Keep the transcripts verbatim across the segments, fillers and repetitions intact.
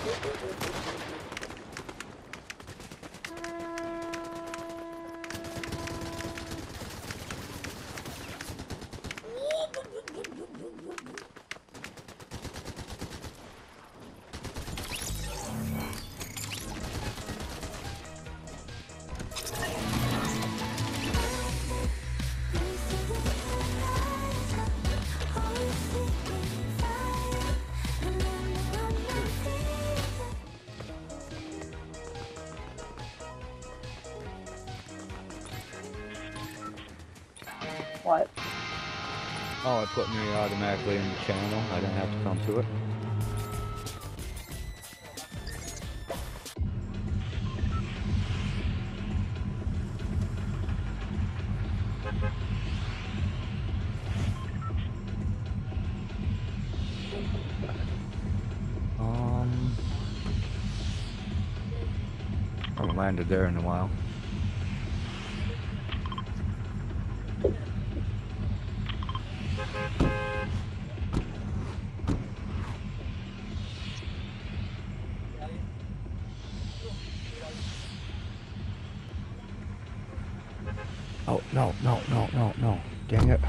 What? Oh, it put me automatically in the channel. I didn't have to come to it. Um, I haven't landed there in a while. Oh, no, no, no, no, no. Dang it.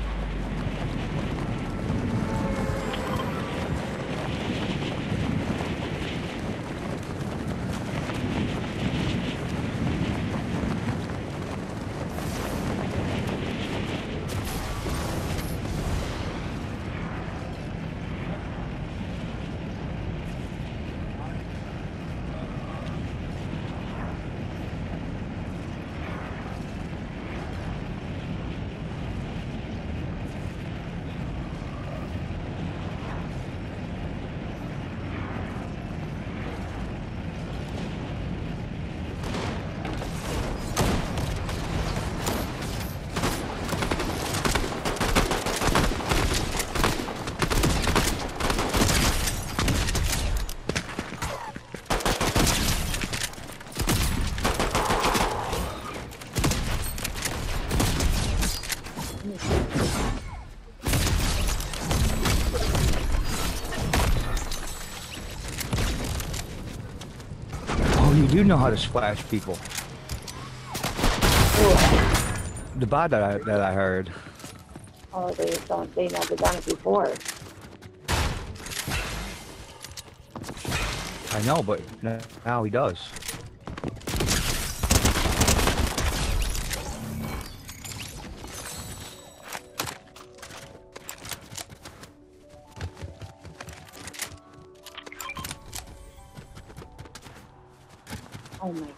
Oh, you do know how to splash people. The bot that I, that I heard. Oh, they don't. They never done it before. I know, but now he does. Oh my God.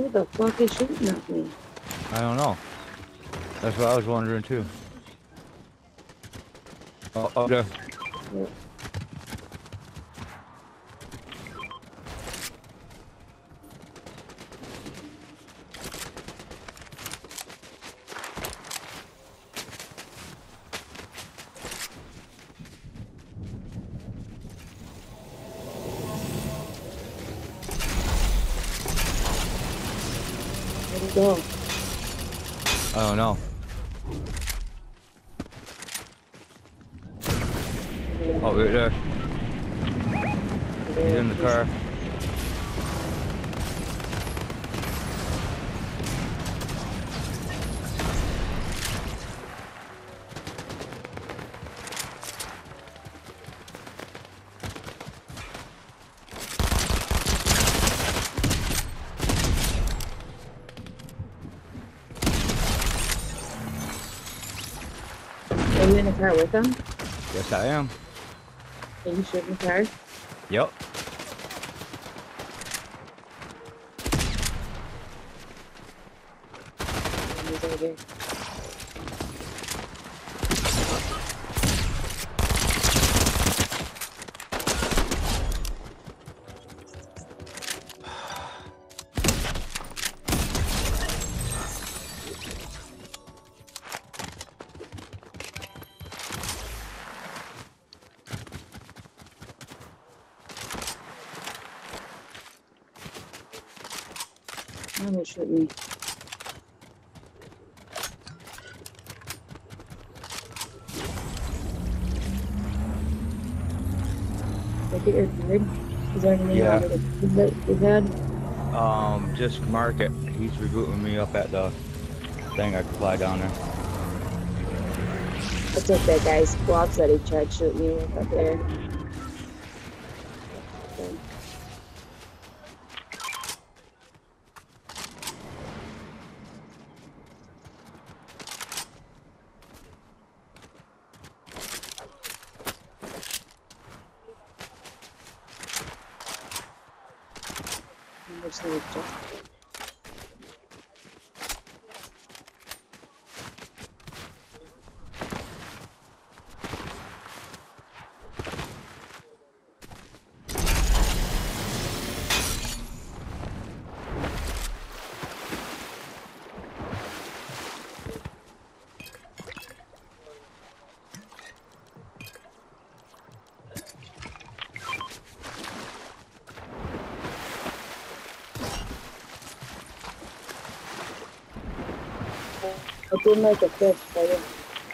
Who the fuck is shooting at me? I don't know. That's what I was wondering too. Oh, oh there. Yeah. Where'd he go? I don't know. Oh, right there. He's in the car. Are you in the car with him? Yes, I am. Are you shooting the car? Yep. He's over here. I'm gonna shoot me. Look at your card. Is there anything Yeah. on it that you had? Um, just mark it. He's rebooting me up at the thing. I can fly down there. I took that guy's squad that he tried shooting me with up there. Okay. I'm just gonna jump. I did make a fish for you.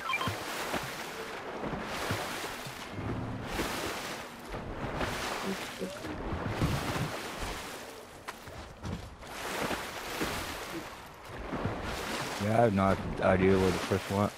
Yeah, I have no idea where the fish went.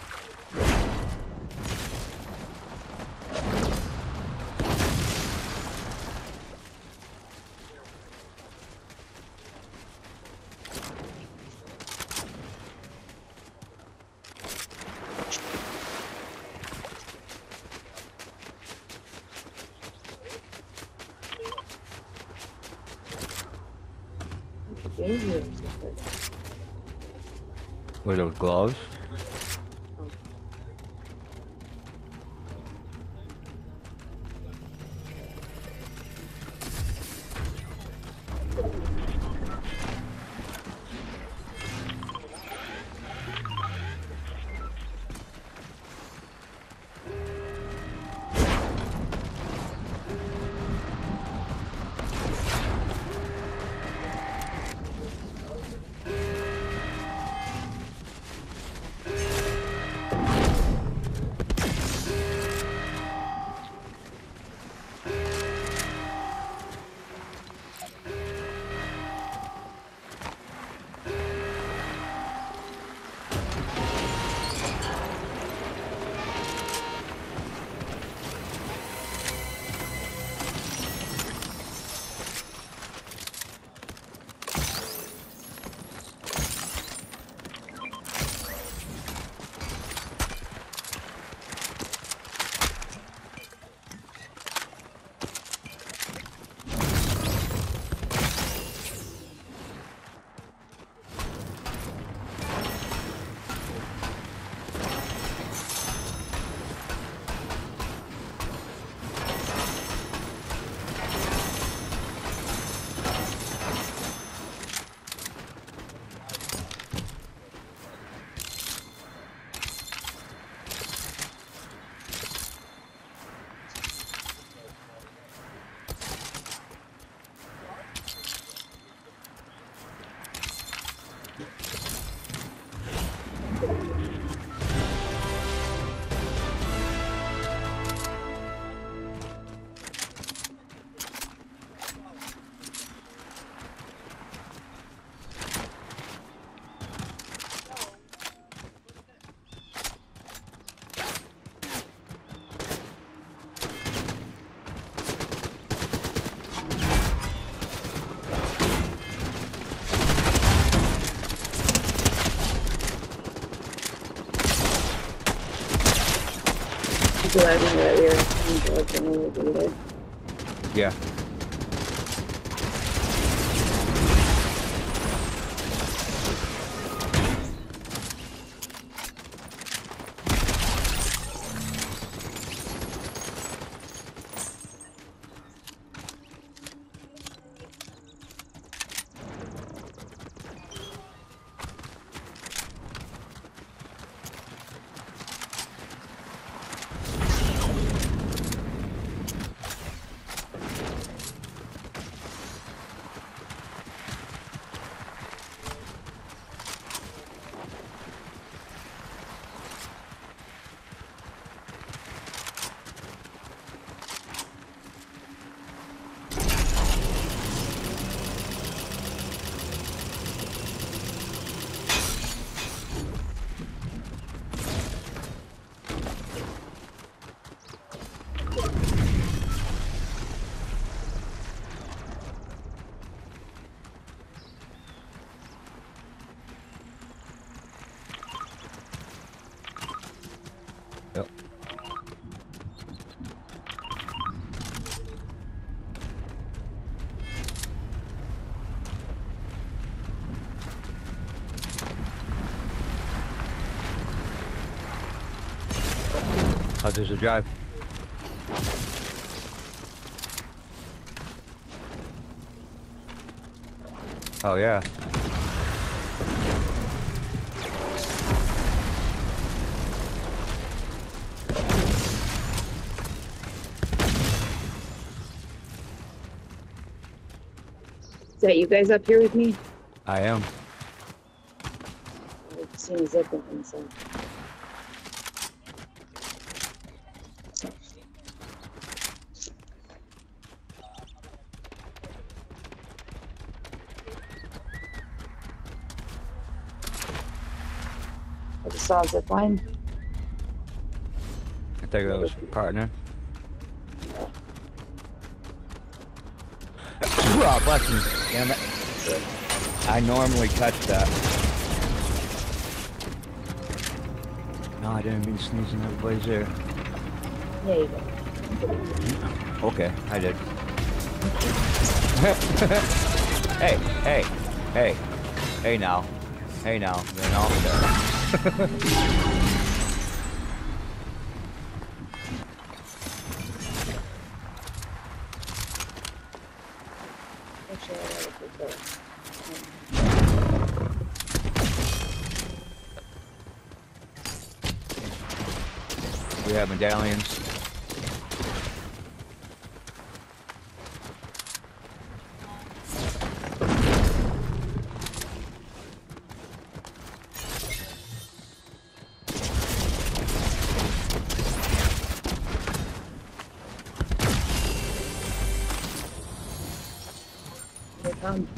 Were those gloves? glad we knew that we were unfortunately defeated. Yeah. Yep. Oh, there's a drive. Oh, yeah. Is that you guys up here with me? I am. I've seen zipping and stuff. I just saw a zip line. I think that was partner. Oh, bless me. Damn it. I normally touch that. No, I didn't mean sneezing everybody's ear. There you go. Okay, I did. Hey, hey, hey, hey now. Hey now, then off there. Actually, I gotta put that. We have medallions. Here it comes.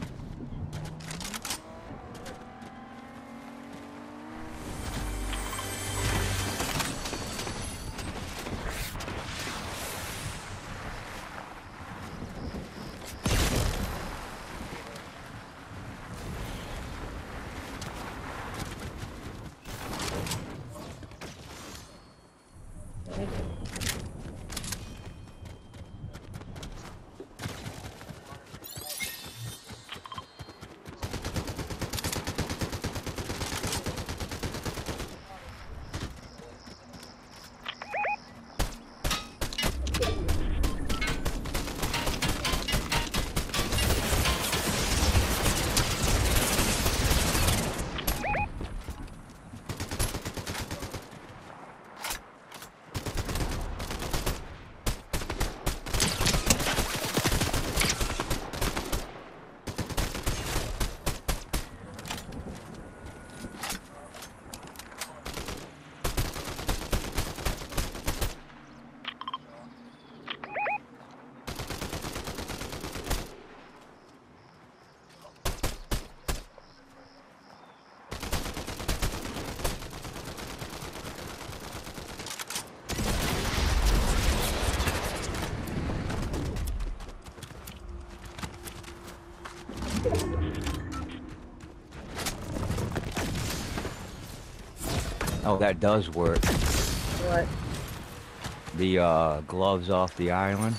Oh, that does work. What? the uh, gloves off the island.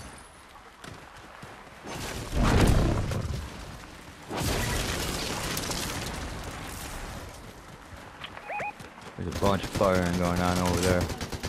There's a bunch of firing going on over there.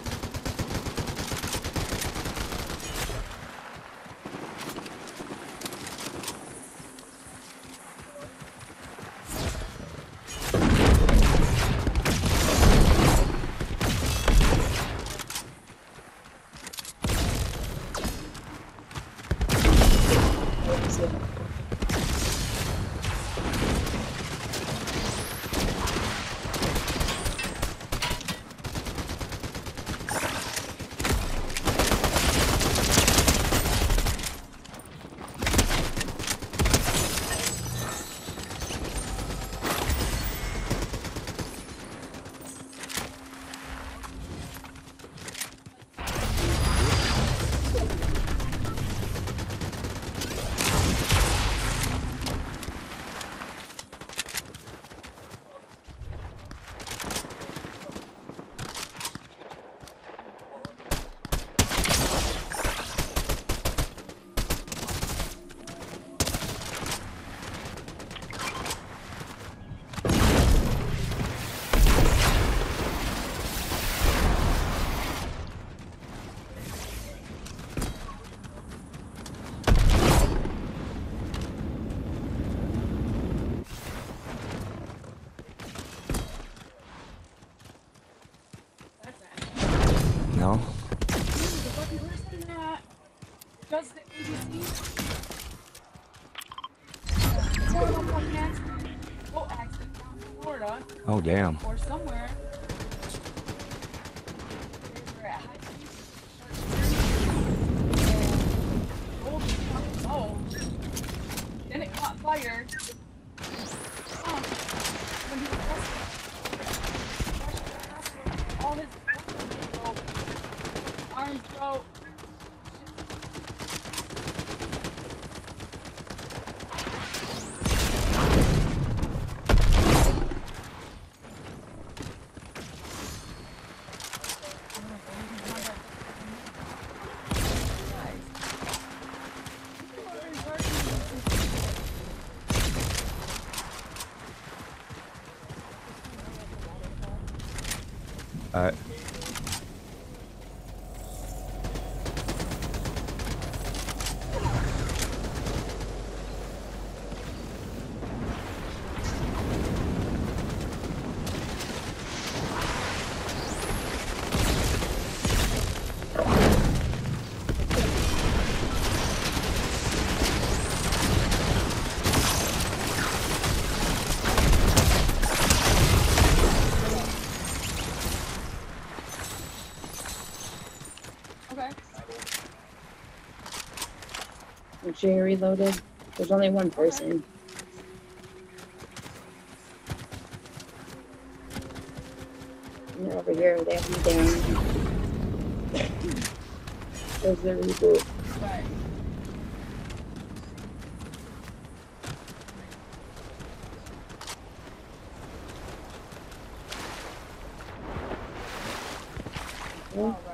No? The fucking person that does the A B C. Horrible fucking accident. Oh, accident down in Florida. Oh, damn. Or somewhere. They were at high speed. Oh, fucking oh. Then it caught fire. Oh. When he was rushed, all his arms broke. Alright. Okay. Make sure you're reloaded. There's only one person. And they're over here. They have me down. There's the reboot. Right. Yeah. All right.